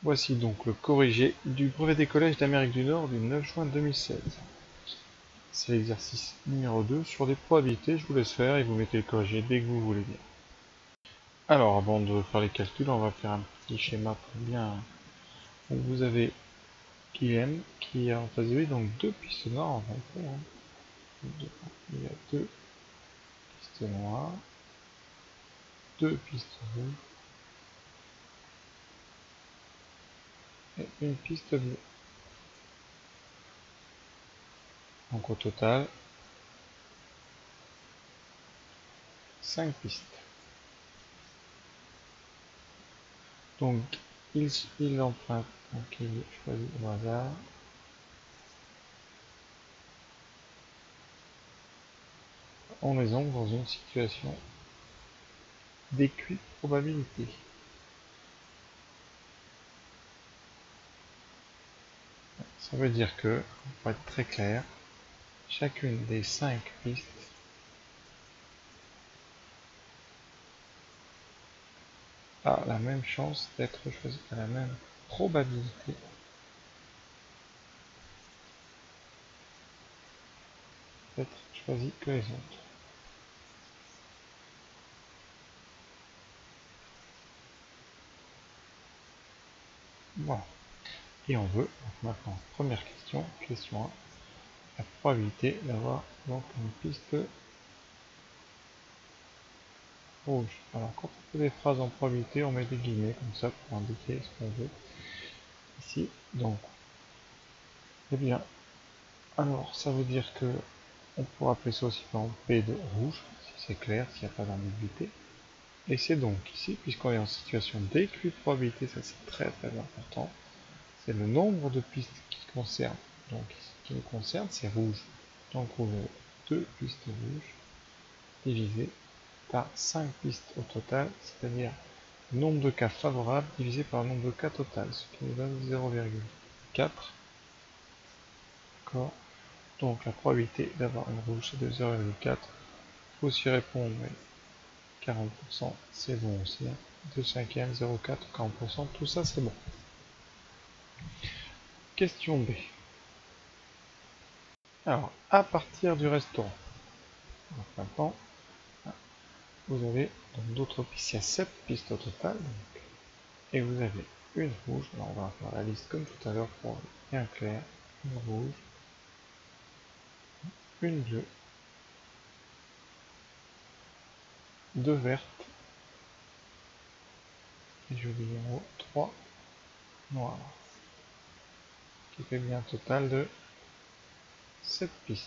Voici donc le corrigé du brevet des collèges d'Amérique du Nord du 9 juin 2016. C'est l'exercice numéro 2 sur les probabilités. Je vous laisse faire et vous mettez le corrigé dès que vous voulez bien. Alors, avant de faire les calculs, on va faire un petit schéma pour bien. Donc, vous avez Guillaume qui a en face de lui donc deux pistes noires en fait. Il y a deux pistes noires, deux pistes rouges et une piste bleue. Donc au total, 5 pistes. Donc il emprunte, donc il choisit au hasard. On est donc dans une situation d'équiprobabilité. Ça veut dire que, pour être très clair, chacune des 5 pistes a la même chance d'être choisie, a la même probabilité d'être choisie que les autres. Voilà. Et on veut, donc maintenant, première question, question 1, la probabilité d'avoir donc une piste rouge. Alors quand on fait des phrases en probabilité, on met des guillemets comme ça pour indiquer ce qu'on veut. Ici, donc, eh bien, alors ça veut dire que on pourrait appeler ça aussi par exemple P de rouge, si c'est clair, s'il n'y a pas d'ambiguïté. Et c'est donc ici, puisqu'on est en situation d'équiprobabilité, ça c'est très important, c'est le nombre de pistes qui concerne. Donc ce qui nous concerne, c'est rouge. Donc on a 2 pistes rouges divisé par 5 pistes au total, c'est-à-dire le nombre de cas favorables divisé par le nombre de cas total, ce qui nous donne 0,4. D'accord. Donc la probabilité d'avoir une rouge c'est de 0,4. Il faut aussi répondre, mais 40%, c'est bon aussi. 2 cinquièmes, 0,4, 40%, tout ça c'est bon. Question B. Alors, à partir du restaurant, donc maintenant, vous avez d'autres pistes, il y a 7 pistes au total, donc, et vous avez une rouge, alors on va faire la liste comme tout à l'heure pour être bien clair, une rouge, une bleue, deux vertes, et je dis en haut 3 noires, qui fait bien un total de 7 pistes.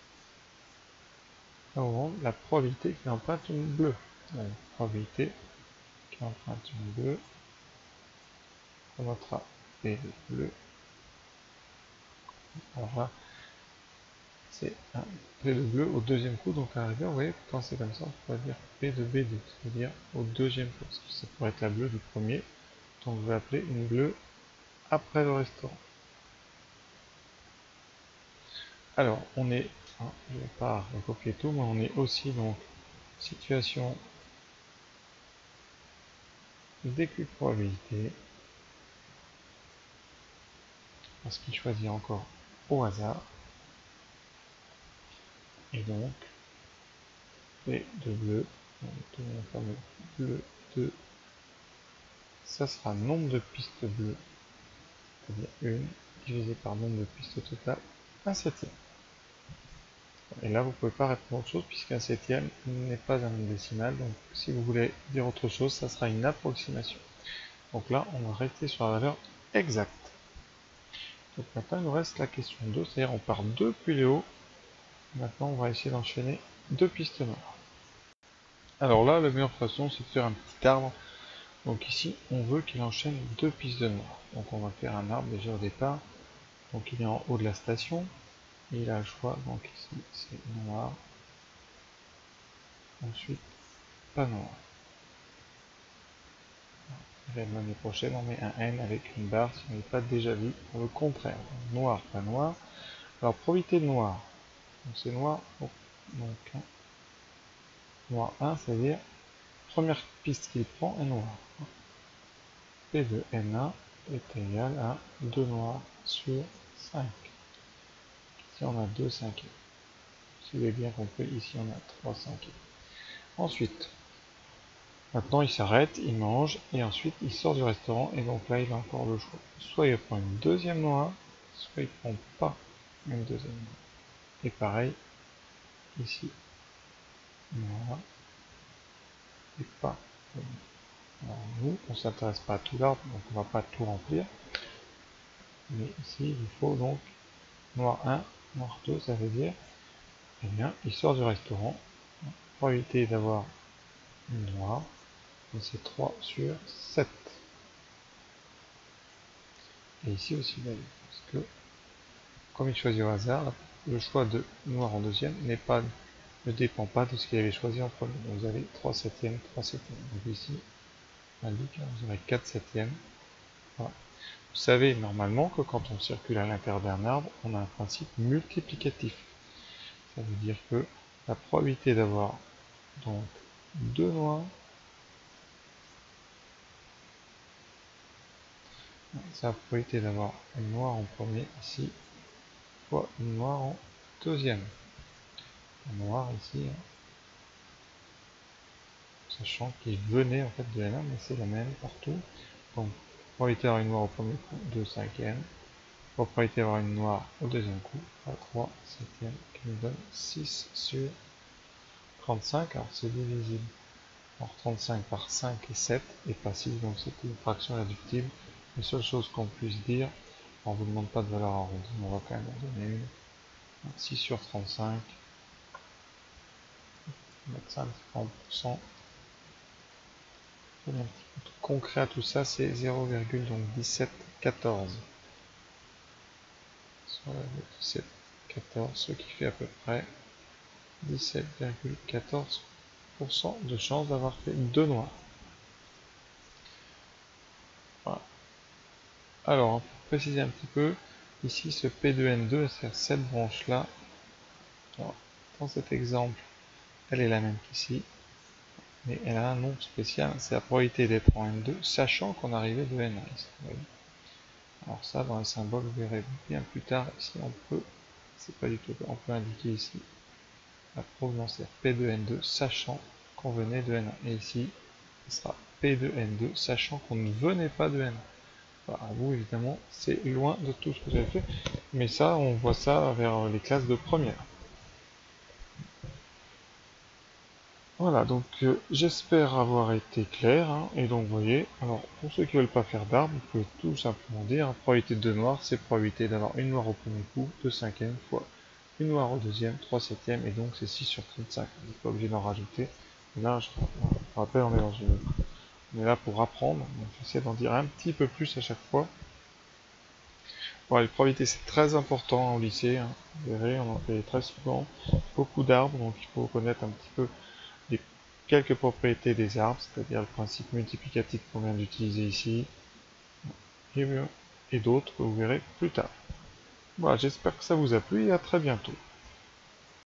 Alors, la probabilité qui emprunte une bleue, la probabilité qui emprunte une bleue, on notera P de bleu. Alors là, c'est un P de bleu au deuxième coup, donc à l'arrivée, vous voyez, quand c'est comme ça, on pourrait dire P de B2, c'est-à-dire au deuxième coup, parce que ça pourrait être la bleue du premier, donc je vais appeler une bleue après le restaurant. Alors, on est, je vais pas recopier tout, mais on est aussi donc situation d'équiprobabilité, parce qu'il choisit encore au hasard, et donc P de bleu, donc tout mon fameux bleu 2, ça sera nombre de pistes bleues, c'est-à-dire une, divisé par nombre de pistes totales, un septième. Et là, vous ne pouvez pas répondre autre chose, puisqu'un septième n'est pas un nombre décimal, donc si vous voulez dire autre chose, ça sera une approximation. Donc là, on va rester sur la valeur exacte. Donc maintenant, il nous reste la question 2, c'est-à-dire on part depuis le haut. Maintenant, on va essayer d'enchaîner deux pistes noires. Alors là, la meilleure façon, c'est de faire un petit arbre. Donc ici, on veut qu'il enchaîne deux pistes noires. Donc on va faire un arbre déjà au départ. Donc il est en haut de la station. Et il a le choix, donc ici, c'est noir. Ensuite, pas noir. L'année prochaine, on met un N avec une barre si on n'est pas déjà vu. Pour le contraire, noir, pas noir. Alors, probabilité de noir. Donc c'est noir, donc noir 1, c'est-à-dire première piste qu'il prend est noire. P de N1 est égal à 2 noirs sur 5. Ici on a 2 cinquièmes. Si vous avez bien compris, ici on a 3 cinquièmes. Ensuite, maintenant il s'arrête, il mange, et ensuite il sort du restaurant, et donc là il a encore le choix. Soit il prend une deuxième noix, soit il prend pas une deuxième noix. Et pareil, ici, noix, et pas. Alors nous, on ne s'intéresse pas à tout l'arbre, donc on ne va pas tout remplir. Mais ici, il faut donc noir 1, noir 2, ça veut dire, eh bien, il sort du restaurant, pour éviter d'avoir une noire, c'est 3 sur 7. Et ici aussi, parce que, comme il choisit au hasard, le choix de noir en deuxième ne dépend pas de ce qu'il avait choisi en premier. Donc vous avez 3 septièmes, 3 septièmes. Donc ici, indique, vous aurez 4 septièmes. Voilà. Vous savez normalement que quand on circule à l'intérieur d'un arbre, on a un principe multiplicatif. Ça veut dire que la probabilité d'avoir donc 2 noirs, c'est la probabilité d'avoir une noire en premier ici, fois une noire en deuxième. Un noir ici, sachant qu'il venait en fait de N1, mais c'est la même partout. Donc, probabilité d'avoir une noire au premier coup, 2 cinquièmes. Probabilité d'avoir une noire au deuxième coup, 3 septièmes, qui nous donne 6 sur 35. Alors c'est divisible. Alors 35 par 5 et 7 et pas 6, donc c'est une fraction réductible. La seule chose qu'on puisse dire, on ne vous demande pas de valeur arrondie, on va quand même en donner une. 6 sur 35, on va mettre ça en pourcent. Un petit peu concret à tout ça, c'est 0,1714. Sur 17,14, ce qui fait à peu près 17,14% de chance d'avoir fait 2 noirs. Voilà. Alors, pour préciser un petit peu, ici ce P2N2, c'est cette branche-là. Dans cet exemple, elle est la même qu'ici, mais elle a un nom spécial, c'est la probabilité d'être en N2, sachant qu'on arrivait de N1. Alors ça, dans les symboles, vous verrez bien plus tard, ici on peut, c'est pas du tout, on peut indiquer ici la provenance P2N2, sachant qu'on venait de N1. Et ici, ce sera P2N2, sachant qu'on ne venait pas de N1. Alors vous, évidemment, c'est loin de tout ce que vous avez fait, mais ça, on voit ça vers les classes de première. Voilà, donc j'espère avoir été clair, hein, et donc vous voyez, alors pour ceux qui ne veulent pas faire d'arbre, vous pouvez tout simplement dire, probabilité de 2 noirs, c'est probabilité d'avoir une noire au premier coup, 2 cinquièmes fois une noire au deuxième, 3 septièmes, et donc c'est 6 sur 35, on n'est pas obligé d'en rajouter. Et là, je rappelle, on est là pour apprendre, donc j'essaie d'en dire un petit peu plus à chaque fois. Voilà, les probabilités c'est très important au lycée, hein. Vous verrez, on en fait très souvent, beaucoup d'arbres, donc il faut connaître un petit peu quelques propriétés des arbres, c'est-à-dire le principe multiplicatif qu'on vient d'utiliser ici, et d'autres que vous verrez plus tard. Voilà, j'espère que ça vous a plu et à très bientôt.